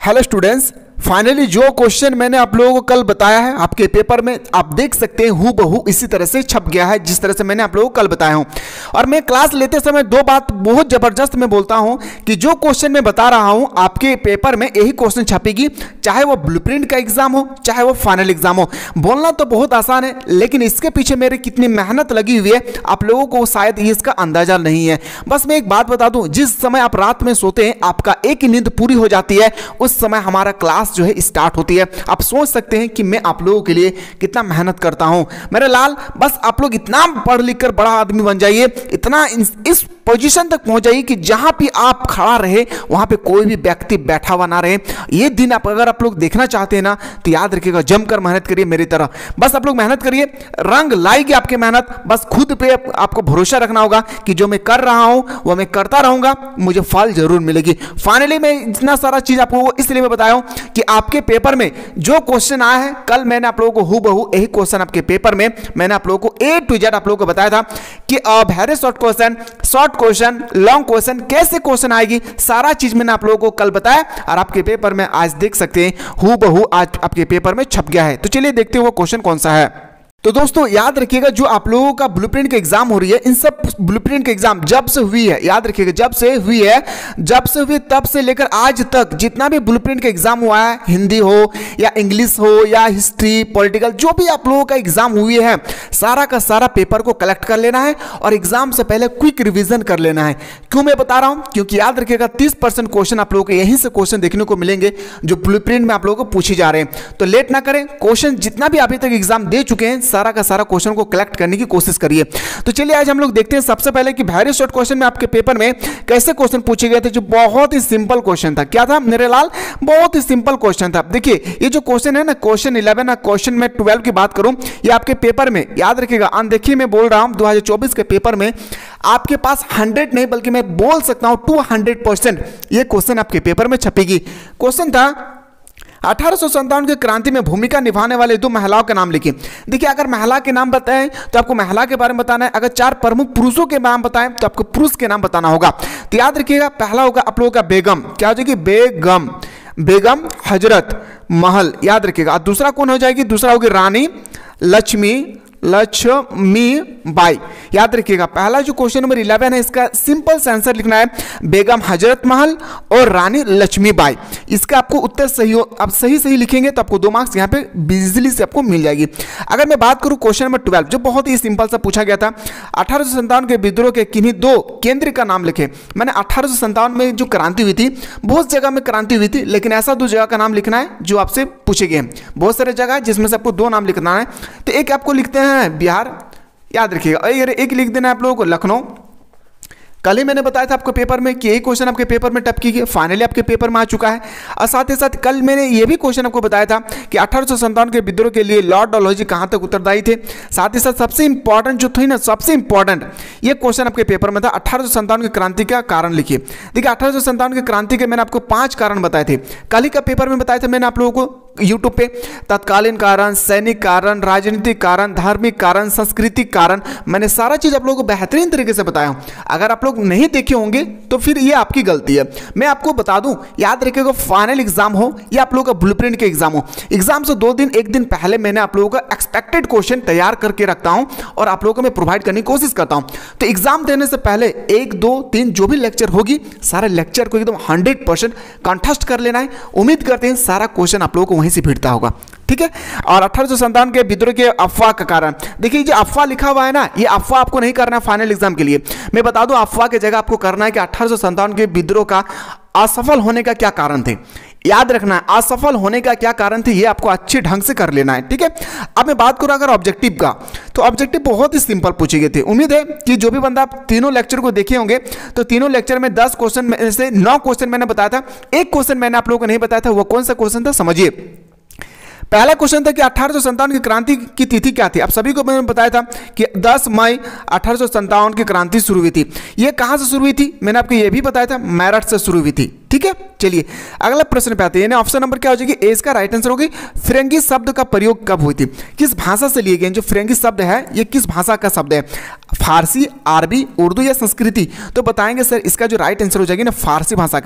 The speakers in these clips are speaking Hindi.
हेलो स्टूडेंट्स, फाइनली जो क्वेश्चन मैंने आप लोगों को कल बताया है आपके पेपर में आप देख सकते हैं हूबहू इसी तरह से छप गया है जिस तरह से मैंने आप लोगों को कल बताया हूं। और मैं क्लास लेते समय दो बात बहुत जबरदस्त मैं बोलता हूं कि जो क्वेश्चन मैं बता रहा हूं आपके पेपर में यही क्वेश्चन छपेगी, चाहे वो ब्लूप्रिंट का एग्जाम हो चाहे वो फाइनल एग्जाम हो। बोलना तो बहुत आसान है लेकिन इसके पीछे मेरी कितनी मेहनत लगी हुई है आप लोगों को शायद इसका अंदाजा नहीं है। बस मैं एक बात बता दूं, जिस समय आप रात में सोते हैं आपका एक ही नींद पूरी हो जाती है, उस समय हमारा क्लास जो है स्टार्ट होती है। आप सोच सकते हैं कि मैं आप लोगों के लिए कितना मेहनत करता हूं। मेरे लाल, बस आप लोग इतना पढ़ लिख कर बड़ा आदमी बन जाइए, इतना इस पोजीशन तक पहुंच जाइए कि जहां भी आप खड़ा रहे वहां पे कोई भी व्यक्ति बैठा हुआ ना रहे। ये दिन अगर आप लोग देखना चाहते हैं ना तो याद रखिएगा, जमकर मेहनत करिए मेरी तरह। बस आप लोग मेहनत करिए, रंग लाएगी आपकी मेहनत। बस खुद पे आपको भरोसा रखना होगा कि जो मैं कर रहा हूं वो मैं करता रहूंगा, मुझे फल जरूर मिलेगी। फाइनली मैं इतना सारा चीज आपको इसलिए मैं बताया हूं कि आपके पेपर में जो क्वेश्चन आया है कल मैंने आप लोगों को हूबहू यही क्वेश्चन आपके पेपर में मैंने आप लोगों को A to Z आप लोगों को बताया था कि very short question, long question, कैसे क्वेश्चन आएगी, सारा चीज मैंने आप लोगों को कल बताया और आपके पेपर में आज देख सकते हैं हूबहू आज आपके पेपर में छप गया है। तो चलिए देखते हैं वो क्वेश्चन कौन सा है। तो दोस्तों याद रखिएगा, जो आप लोगों का ब्लूप्रिंट का एग्जाम हो रही है, इन सब ब्लूप्रिंट का एग्जाम जब से हुई है, याद रखिएगा जब से हुई तब से लेकर आज तक जितना भी ब्लूप्रिंट का एग्जाम हुआ है, हिंदी हो या इंग्लिश हो या हिस्ट्री पॉलिटिकल, जो भी आप लोगों का एग्जाम हुई है, सारा का सारा पेपर को कलेक्ट कर लेना है और एग्जाम से पहले क्विक रिविजन कर लेना है। क्यों मैं बता रहा हूं? क्योंकि याद रखिएगा 30% क्वेश्चन आप लोगों को यहीं से क्वेश्चन देखने को मिलेंगे जो ब्लूप्रिंट में आप लोगों को पूछे जा रहे हैं। तो लेट ना करें, क्वेश्चन जितना भी अभी तक एग्जाम दे चुके हैं सारा का सारा क्वेश्चन को कलेक्ट करने की कोशिश करिए। तो चलिए आज हम लोग देखते हैं सबसे पहले कि वेरी शॉर्ट क्वेश्चन में आपके पेपर में कैसे क्वेश्चन पूछे गए थे, जो बहुत ही सिंपल क्वेश्चन था। क्या था मेरे लाल? बहुत ही सिंपल क्वेश्चन था। देखिए ये जो क्वेश्चन है ना, क्वेश्चन 11 ना क्वेश्चन में 12 की बात करूं, ये आपके पेपर में याद रखिएगा, अनदेखिए मैं बोल रहा हूं 2024 के पेपर में आपके पास 100 नहीं बल्कि मैं बोल सकता हूं 200% ये क्वेश्चन आपके पेपर में छपेगी। क्वेश्चन था 1857 की क्रांति में भूमिका निभाने वाले 2 महिलाओं के नाम लिखिए। देखिए अगर महिला के नाम बताएं तो आपको महिला के बारे में बताना है, अगर 4 प्रमुख पुरुषों के नाम बताएं तो आपको पुरुष के नाम बताना होगा। तो याद रखिएगा पहला होगा आप लोगों का बेगम, क्या हो जाएगी? बेगम हजरत महल, याद रखिएगा। दूसरा कौन हो जाएगी? दूसरा होगी रानी लक्ष्मी बाई। याद रखिएगा पहला जो क्वेश्चन नंबर 11 है इसका सिंपल सा आंसर लिखना है बेगम हजरत महल और रानी लक्ष्मी बाई। इसका आपको उत्तर सही हो, आप सही लिखेंगे तो आपको 2 मार्क्स यहाँ पे बिजली से आपको मिल जाएगी। अगर मैं बात करूं क्वेश्चन नंबर 12 जो बहुत ही सिंपल सा पूछा गया था, 1857 के विद्रोह के किन्हीं 2 केंद्र का नाम लिखे। मैंने 1857 में जो क्रांति हुई थी, बहुत जगह में क्रांति हुई थी लेकिन ऐसा 2 जगह का नाम लिखना है जो आपसे पूछे गए। बहुत सारे जगह जिसमें से आपको 2 नाम लिखना है। तो एक आपको लिखते हैं बिहार, याद रखिएगा। एक लिख देना है आप लोगों को लखनऊ। कल ही मैंने बताया था आपको पेपर में कि यही क्वेश्चन आपके पेपर में टपकी गया, फाइनली आपके पेपर में आ चुका है। और साथ ही साथ कल मैंने ये भी क्वेश्चन आपको बताया था कि 1857 के विद्रोह के लिए लॉर्ड डलहौजी कहां तक उत्तरदायी थे। साथ ही साथ सबसे इंपॉर्टेंट जो थी ना, सबसे इंपॉर्टेंट ये क्वेश्चन आपके पेपर में था 1857 की क्रांति का कारण लिखिए। देखिए 1857 की क्रांति के मैंने आपको 5 कारण बताए थे, कल ही का पेपर में बताए थे मैंने आप लोगों को यूट्यूब पे। तत्कालीन कारण, सैनिक कारण, राजनीतिक कारण, धार्मिक कारण, सांस्कृतिक कारण, मैंने सारा चीज आप लोगों को बेहतरीन तरीके से बताया हूं। अगर आप लोग नहीं देखे होंगे तो फिर ये आपकी गलती है। मैं आपको बता दूं, याद रखिएगा फाइनल एग्जाम हो या आप लोगों का ब्लूप्रिंट के एग्जाम हो, एग्जाम से 2 दिन 1 दिन पहले मैंने आप लोगों का एक्सपेक्टेड क्वेश्चन तैयार करके रखता हूं और आप लोगों को मैं प्रोवाइड करने की कोशिश करता हूं। तो एग्जाम देने से पहले 1, 2, 3 जो भी लेक्चर होगी सारे लेक्चर को एकदम 100% कंठस्थ कर लेना है। उम्मीद करते हैं सारा क्वेश्चन आप लोगों को वहीं से भिड़ता होगा, ठीक है। और 1857 के विद्रोह के अफवाह का कारण, देखिए जो अफवाह लिखा हुआ है ना, ये अफवाह आपको नहीं करना है फाइनल एग्जाम के लिए। मैं बता दूं अफवाह की जगह आपको करना है कि 1857 के विद्रोह का असफल होने का क्या कारण थे। याद रखना है असफल होने का क्या कारण थे, ये आपको अच्छे ढंग से कर लेना है, ठीक है। अब मैं बात करूं अगर ऑब्जेक्टिव का, तो ऑब्जेक्टिव बहुत ही सिंपल पूछे गए थे। उम्मीद है कि जो भी बंदा आप तीनों लेक्चर को देखे होंगे तो तीनों लेक्चर में 10 क्वेश्चन में से 9 क्वेश्चन मैंने बताया था, एक क्वेश्चन मैंने आप लोगों को नहीं बताया था। वो कौन सा क्वेश्चन था समझिए। पहला क्वेश्चन था कि 1857 की क्रांति की तिथि क्या थी। आप सभी को मैंने बताया था कि 10 मई 1857 की क्रांति शुरू हुई थी। ये कहां से शुरू हुई थी मैंने आपको ये भी बताया था, मेरठ से शुरू हुई थी, ठीक है। चलिए अगला प्रश्न पे आते हैं। ऑप्शन नंबर क्या हो जाएगी? ए इसका राइट आंसर होगी। फिरंगी शब्द का प्रयोग कब हुई थी? किस भाषा से लिए गए? जो फिरंगी शब्द है ये किस भाषा का शब्द है? फारसी, अरबी, उर्दू या संस्कृति? तो बताएंगे सर इसका जो राइट आंसर हो जाएगी ना फारसी भाषा का है।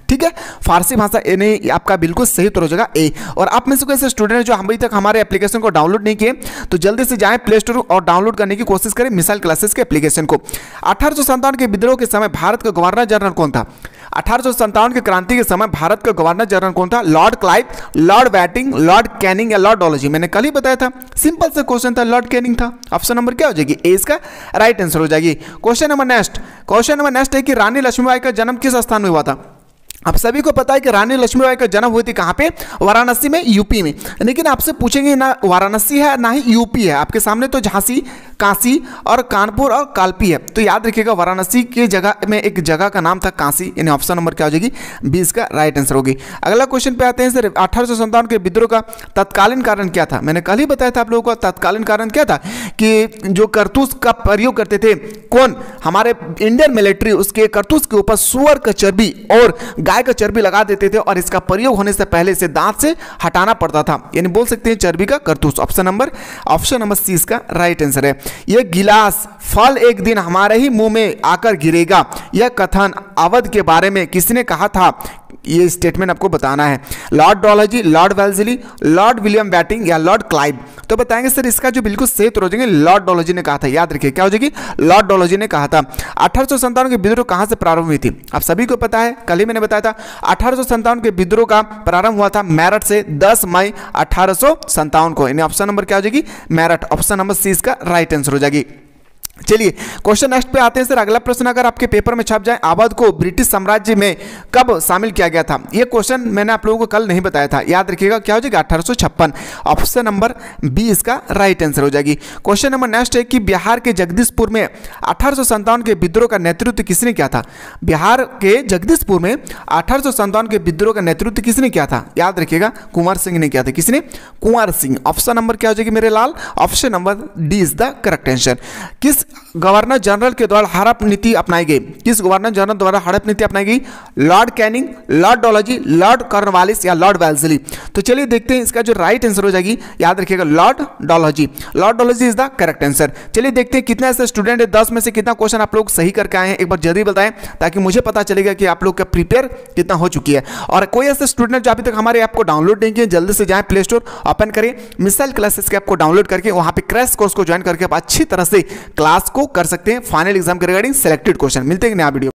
ठीक है, फारसी भाषा यानी आपका बिल्कुल सही उत्तर हो जाएगा ए। और आप में से कोई ऐसे स्टूडेंट जो अभी तक हमारे एप्लीकेशन को डाउनलोड नहीं किए तो जल्दी से जाएं प्ले स्टोर और डाउनलोड करने की कोशिश करें मिसाइल क्लासेस के एप्लीकेशन को। 1857 के विद्रोह के समय भारत का गवर्नर जनरल कौन था? 1857 की क्रांति के समय भारत का गवर्नर जनरल कौन था? Lord Clive, Lord Bentinck, Lord Canning या लॉर्ड डॉलहौसी? मैंने कल ही बताया था, सिंपल से क्वेश्चन था, लॉर्ड कैनिंग था। ऑप्शन नंबर क्या हो जाएगी? ए इसका राइट आंसर हो जाएगी। क्वेश्चन नंबर नेक्स्ट है कि रानी लक्ष्मीबाई का जन्म किस स्थान में हुआ था? आप सभी को पता है कि रानी लक्ष्मीबाई का जन्म हुई थी कहाँ पे? वाराणसी में, यूपी में। लेकिन आपसे पूछेंगे ना वाराणसी है ना ही यूपी है, आपके सामने तो झांसी, काशी और कानपुर और कालपी है। तो याद रखिएगा वाराणसी के जगह में एक जगह का नाम था काशी, यानी ऑप्शन नंबर क्या हो जाएगी? बी इसका राइट आंसर होगी। अगला क्वेश्चन पे आते हैं सर, 1857 के विद्रोह का तत्कालीन कारण क्या था? मैंने कल ही बताया था आप लोगों को तत्कालीन कारण क्या था कि जो करतूस का प्रयोग करते थे कौन? हमारे इंडियन मिलिट्री, उसके करतूस के ऊपर सुअर का चर्बी और गाय का चर्बी लगा देते थे और इसका प्रयोग होने से पहले इसे दांत से हटाना पड़ता था, यानी बोल सकते हैं चर्बी का करतूस। ऑप्शन नंबर सी इसका राइट आंसर है। यह गिलास फल एक दिन हमारे ही मुंह में आकर गिरेगा, यह कथन अवध के बारे में किसने कहा था? ये स्टेटमेंट आपको बताना है। Lord Dalhousie, Lord Wellesley, Lord William Bentinck या लॉर्ड क्लाइव? तो बताएंगे सर इसका जो बिल्कुल सही उत्तर हो जाएंगे लॉर्ड डॉलहौसी ने कहा था। याद रखिए क्या हो जाएगी? लॉर्ड डॉलहौसी ने कहा था। 1857 के विद्रोह कहां से प्रारंभ हुई थी? आप सभी को पता है, कल ही मैंने बताया था 1857 के विद्रोह का प्रारंभ हुआ था मेरठ से 10 मई 1857 को, यानी ऑप्शन नंबर क्या हो जाएगी? मेरठ। ऑप्शन नंबर सी इसका राइट आंसर हो जाएगी। चलिए क्वेश्चन नेक्स्ट पे आते हैं सर। अगला प्रश्न अगर आपके पेपर में छप जाए, अवध को ब्रिटिश साम्राज्य में कब शामिल किया गया था? ये क्वेश्चन मैंने आप लोगों को कल नहीं बताया था, याद रखिएगा क्या हो जाएगा? 1856। ऑप्शन नंबर बी इसका राइट आंसर हो जाएगी। क्वेश्चन नंबर नेक्स्ट है कि बिहार के जगदीशपुर में 1857 के विद्रोह का नेतृत्व किसने किया था? बिहार के जगदीशपुर में 1857 के विद्रोह का नेतृत्व किसने किया था? याद रखिएगा कुंवर सिंह ने किया था। किसने? कुंवर सिंह। ऑप्शन नंबर क्या हो जाएगी मेरे लाल? Option number D is the correct answer. किस गवर्नर जनरल के द्वारा हड़प नीति अपनाई गई? किस गवर्नर जनरल द्वारा हड़प नीति अपनाई गई? Lord Canning, Lord Dalhousie, Lord Cornwallis या लॉर्ड वेल्लेस्ली? तो चलिए देखते हैं इसका जो राइट आंसर हो जाएगी, याद रखिएगा Lord Dalhousie. Lord Dalhousie is the correct answer. चलिए देखते हैं कितना ऐसे स्टूडेंट है, 10 में से कितना क्वेश्चन आप लोग सही करके आए हैं, एक बार जल्दी बताएं ताकि मुझे पता चलेगा कि आप लोग का प्रिपेयर कितना हो चुकी है। और कोई ऐसे स्टूडेंट जो अभी तक हमारे ऐप को डाउनलोड नहीं किए, जल्दी से जाएं प्ले स्टोर ओपन करें, मिसाइल क्लासेस के ऐप को डाउनलोड करके वहां पे क्रैश कोर्स को ज्वाइन करके आप अच्छी तरह से क्लास को कर सकते हैं। फाइनल एग्जाम के रिगार्डिंग सिलेक्टेड क्वेश्चन मिलते हैं नया वीडियो।